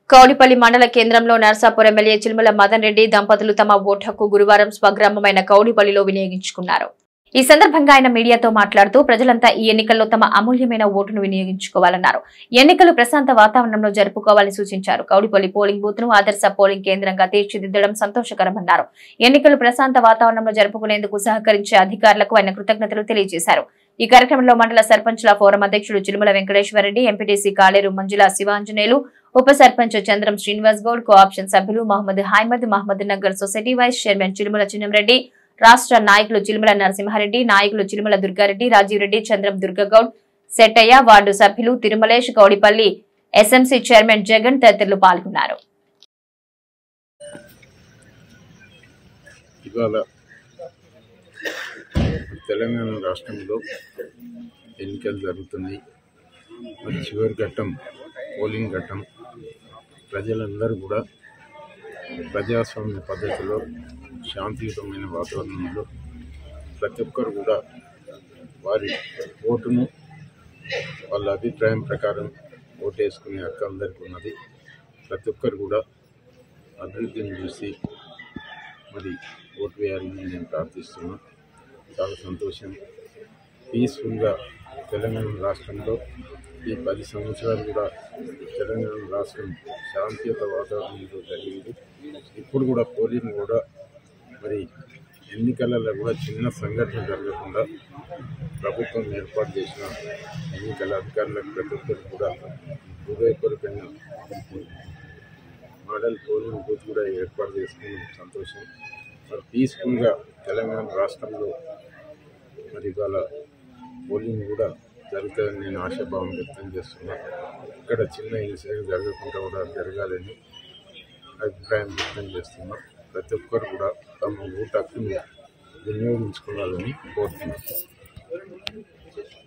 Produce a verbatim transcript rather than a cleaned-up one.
కౌడిపల్లి మండల కేంద్రంలో నర్సాపురం ఎమ్మెల్యే చిల్మల మదన్ రెడ్డి దంపతులు తమ ఓటు హక్కు గురువారం స్వగ్రామమైన కౌడిపల్లిలో వినియోగించుకున్నారు. ఈ సందర్భంగా ఆయన మీడియాతో మాట్లాడుతూ ప్రజలంతా ఈ ఎన్నికల్లో తమ అమూల్యమైన ఓటును వినియోగించుకోవాలన్నారు. ఎన్నికలు ప్రశాంత వాతావరణంలో జరుపుకోవాలని సూచించారు. కౌడిపల్లి పోలింగ్ బూత్ ను ఆదర్శ పోలింగ్ కేంద్రంగా తీర్చిదిద్దడం సంతోషకరమన్నారు. ఎన్నికలు ప్రశాంత వాతావరణంలో జరుపుకునేందుకు సహకరించే అధికారులకు ఆయన కృతజ్ఞతలు తెలియజేశారు. ఈ కార్యక్రమంలో మండల సర్పంచ్ల ఫోరం అధ్యక్షుడు చిలుమల వెంకటేశ్వరరెడ్డి, ఎంపీటీసీ కాలేరు మంజుల శివాంజనేయులు, ఉప సర్పంచ్ చంద్రం శ్రీనివాస్ గౌడ్, కోఆప్షన్ సభ్యులు Mohammed Haimad, Mohammed Nagar society vice chairman Chilumala Chinnamreddy, రాష్ట్ర నాయకులు చిలుమల నరసింహారెడ్డి, నాయకులు చిలుమల దుర్గారెడ్డి, రాజీవ్ రెడ్డి, చంద్రం దుర్గగౌడ్, సెట్టయ్య, వార్డు సభ్యులు తిరుమలేష్, కౌడిపల్లి ఎస్ఎంసీ చైర్మన్ జగన్ తదితరులు పాల్గొన్నారు. తెలంగాణ రాష్ట్రంలో ఎన్నికలు జరుగుతున్నాయి. మరి చివరి ఘట్టం పోలింగ్ ఘట్టం. ప్రజలందరూ కూడా ప్రజాస్వామ్య పద్ధతిలో శాంతియుతమైన వాతావరణంలో ప్రతి ఒక్కరు కూడా వారి ఓటును వాళ్ళ అభిప్రాయం ప్రకారం ఓటేసుకునే హక్కు అందరికీ ఉన్నది. ప్రతి ఒక్కరు కూడా అభివృద్ధిని చూసి మరి ఓటు వేయాలని నేను ప్రార్థిస్తున్నాను. చాలా సంతోషం. పీస్ఫుల్గా తెలంగాణ రాష్ట్రంలో ఈ పది సంవత్సరాలు కూడా తెలంగాణ రాష్ట్రం శాంతియుత వాతావరణంలో జరిగింది. ఇప్పుడు కూడా పోలింగ్ కూడా మరి ఎన్నికలలో కూడా చిన్న సంఘటన జరగకుండా ప్రభుత్వం ఏర్పాటు చేసిన ఎన్నికల అధికారులకు ప్రతి ఒక్కరు కూడా హృదయపూర్వకంగా మోడల్ పోలింగ్ బూత్ కూడా ఏర్పాటు చేసుకుని సంతోషం. మరి పీస్ఫుల్గా తెలంగాణ రాష్ట్రంలో మరి ఇవాళ పోలింగ్ కూడా జరుగుతుందని నేను ఆశాభావం వ్యక్తం చేస్తున్నాను. ఇక్కడ చిన్న ఇన్సిడెంట్ జరగకుండా కూడా జరగాలని అభిప్రాయం వ్యక్తం చేస్తున్నాం. ప్రతి ఒక్కరు కూడా తమ ఓటు హక్కును వినియోగించుకోవాలని కోరుతున్నాను.